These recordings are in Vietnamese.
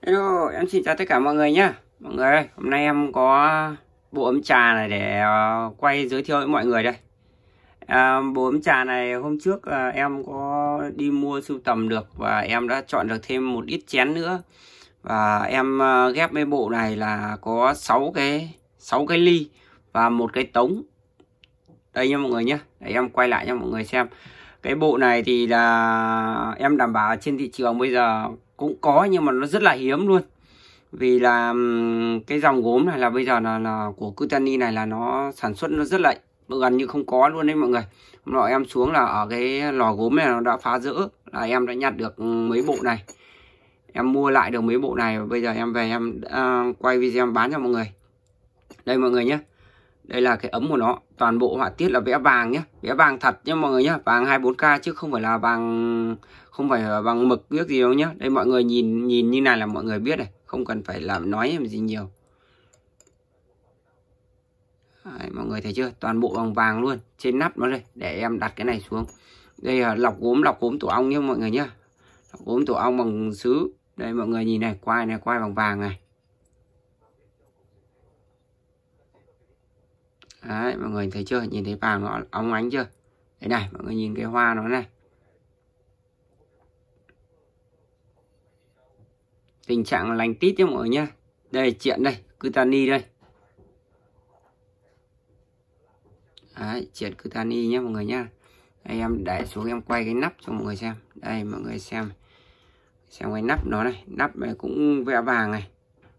Hello, em xin chào tất cả mọi người nhé. Mọi người ơi, hôm nay em có bộ ấm trà này để quay giới thiệu với mọi người đây. Bộ ấm trà này hôm trước em có đi mua sưu tầm được và em đã chọn được thêm một ít chén nữa. Và em ghép với bộ này là có 6 cái ly và một cái tống. Đây nha mọi người nhé. Để em quay lại cho mọi người xem. Cái bộ này thì là em đảm bảo trên thị trường bây giờ cũng có nhưng mà nó rất là hiếm luôn. Vì là cái dòng gốm này là bây giờ là của Kutani này là nó sản xuất nó rất là gần như không có luôn đấy mọi người. Hôm nọ em xuống là ở cái lò gốm này nó đã phá rỡ, là em đã nhặt được mấy bộ này. Em mua lại được mấy bộ này và bây giờ em về em quay video em bán cho mọi người. Đây mọi người nhé. Đây là cái ấm của nó, toàn bộ họa tiết là vẽ vàng nhé, vẽ vàng thật nhé mọi người nhé, vàng 24K chứ không phải là vàng, không phải là vàng mực viết gì đâu nhé. Đây mọi người nhìn như này là mọi người biết này, không cần phải làm nói gì nhiều. Đấy, mọi người thấy chưa, toàn bộ bằng vàng luôn trên nắp nó đây. Để em đặt cái này xuống. Đây là lọc gốm tổ ong nhé mọi người nhé, lọc gốm tổ ong bằng sứ. Đây mọi người nhìn này, quai bằng vàng này. Đấy, mọi người thấy chưa, nhìn thấy vàng nó óng ánh chưa. Đấy này, mọi người nhìn cái hoa nó này. Tình trạng lành tít nhé mọi người nhé. Đây chuyện đây, Kutani đây. Đấy, chuyện Kutani nhé mọi người nhé. Đây em để xuống em quay cái nắp cho mọi người xem. Đây mọi người xem cái nắp nó này, nắp này cũng vẽ vàng này.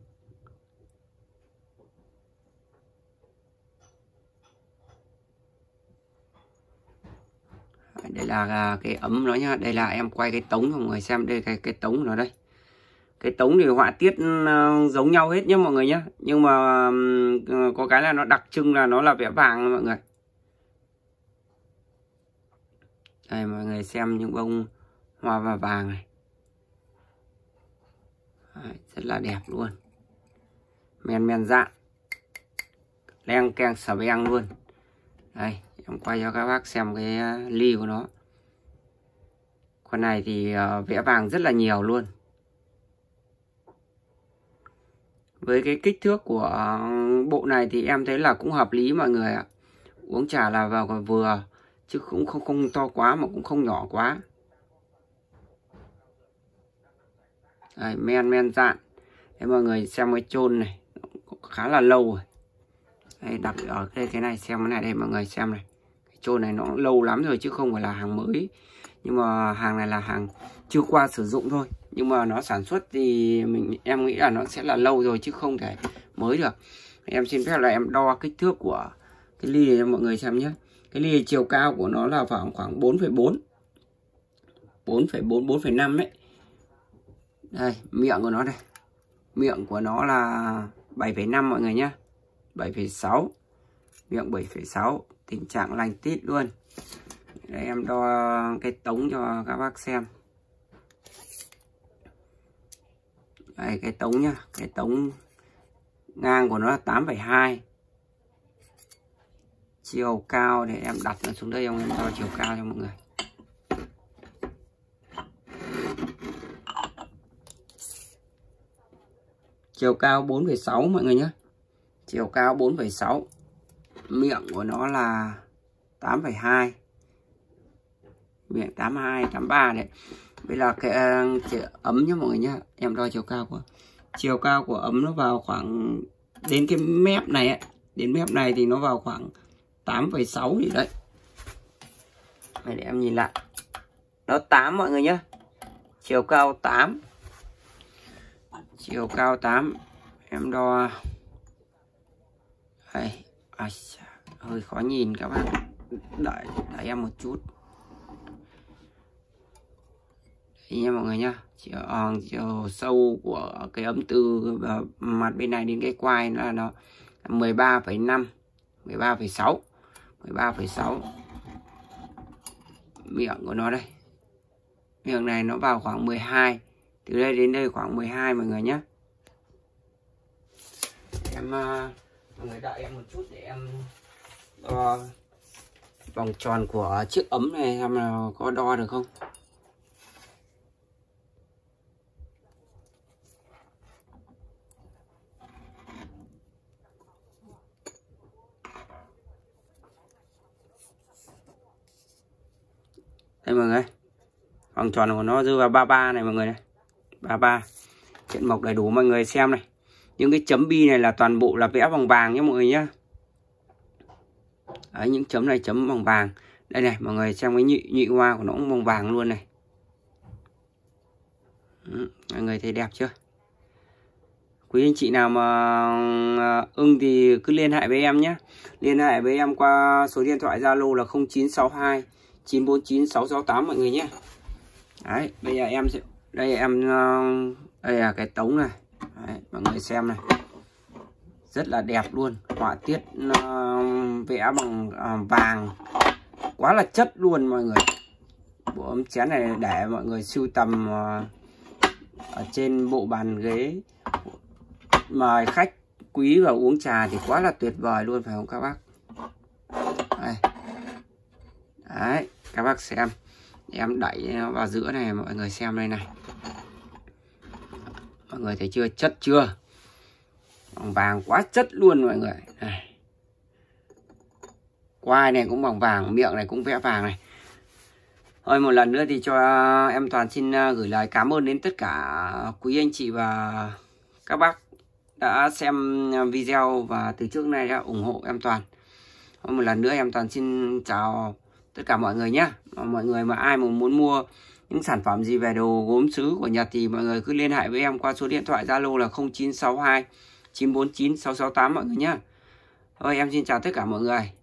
Đây là cái ấm nó nhá. Đây là em quay cái tống cho mọi người xem. Đây cái tống nó đây. Cái tống thì họa tiết giống nhau hết nhé mọi người nhé. Nhưng mà có cái là nó đặc trưng là nó là vẽ vàng mọi người. Đây mọi người xem những bông hoa và vàng này. Đấy, rất là đẹp luôn. Men dạng. Leng keng sờ beng luôn. Đây em quay cho các bác xem cái ly của nó. Con này thì vẽ vàng rất là nhiều luôn. Với cái kích thước của bộ này thì em thấy là cũng hợp lý mọi người ạ. Uống trà là vào còn vừa, chứ cũng không to quá mà cũng không nhỏ quá. Đây, men dạn. Thế mọi người xem cái chôn này khá là lâu rồi. Đây, đặt ở đây cái này xem cái này đây mọi người xem này. Cái chôn này nó lâu lắm rồi chứ không phải là hàng mới. Nhưng mà hàng này là hàng chưa qua sử dụng thôi. Nhưng mà nó sản xuất thì em nghĩ là nó sẽ là lâu rồi chứ không thể mới được. Em xin phép là em đo kích thước của cái ly này cho mọi người xem nhé. Cái ly chiều cao của nó là khoảng 4,4 4,5 đấy. Đây, miệng của nó đây. Miệng của nó là 7,5 mọi người nhé. 7,6. Miệng 7,6. Tình trạng lành tít luôn. Để em đo cái tống cho các bác xem. Đây cái tống nhá. Cái tống ngang của nó là 8,2. Chiều cao để em đặt nó xuống đây em đo chiều cao cho mọi người. Chiều cao 4,6 mọi người nhé. Chiều cao 4,6. Miệng của nó là 8,2. Miệng 82, 83 đấy. Đây là cái ấm nhé mọi người nhé. Em đo chiều cao của ấm nó vào khoảng đến cái mép này ấy. Đến mép này thì nó vào khoảng 8,6 gì đấy. Đây để em nhìn lại. Nó 8 mọi người nhé. Chiều cao 8. Chiều cao 8. Em đo. Đây. Hơi khó nhìn các bạn. Đợi em một chút. Đây nha mọi người nhá. Chiều sâu của cái ấm từ mặt bên này đến cái quai là nó 13,5, 13,6, 13,6. Miệng của nó đây. Miệng này nó vào khoảng 12. Từ đây đến đây khoảng 12 mọi người nhé. Em mọi người đợi em một chút để em đo vòng tròn của chiếc ấm này xem là có đo được không. Đây mọi người, vòng tròn của nó rơi vào 33 này mọi người này, 33. Trận mộc đầy đủ mọi người xem này. Những cái chấm bi này là toàn bộ là vẽ bằng vàng nhé mọi người nhá. Đấy, những chấm này chấm bằng vàng. Đây này mọi người xem cái nhị hoa của nó cũng bằng vàng luôn này. Mọi người thấy đẹp chưa? Quý anh chị nào mà ưng thì cứ liên hệ với em nhé. Liên hệ với em qua số điện thoại Zalo là 0962 949 668 mọi người nhé. Đấy, bây giờ em sẽ đây đây là cái tống này. Đấy, mọi người xem này. Rất là đẹp luôn, họa tiết vẽ bằng vàng. Quá là chất luôn mọi người. Bộ ấm chén này để mọi người sưu tầm ở trên bộ bàn ghế, mời khách quý vào uống trà thì quá là tuyệt vời luôn, phải không các bác? Đây. Đấy, các bác xem. Em đẩy nó vào giữa này mọi người xem đây này. Mọi người thấy chưa? Chất chưa? Bằng vàng quá chất luôn mọi người. Này. Quai này cũng bằng vàng, miệng này cũng vẽ vàng này. Thôi một lần nữa thì cho em Toàn xin gửi lời cảm ơn đến tất cả quý anh chị và các bác đã xem video và từ trước nay đã ủng hộ em Toàn. Thôi một lần nữa em Toàn xin chào tất cả mọi người nhé. Mọi người mà ai mà muốn mua những sản phẩm gì về đồ gốm sứ của Nhật thì mọi người cứ liên hệ với em qua số điện thoại Zalo là 0962 949 668 mọi người nhé. Thôi em xin chào tất cả mọi người.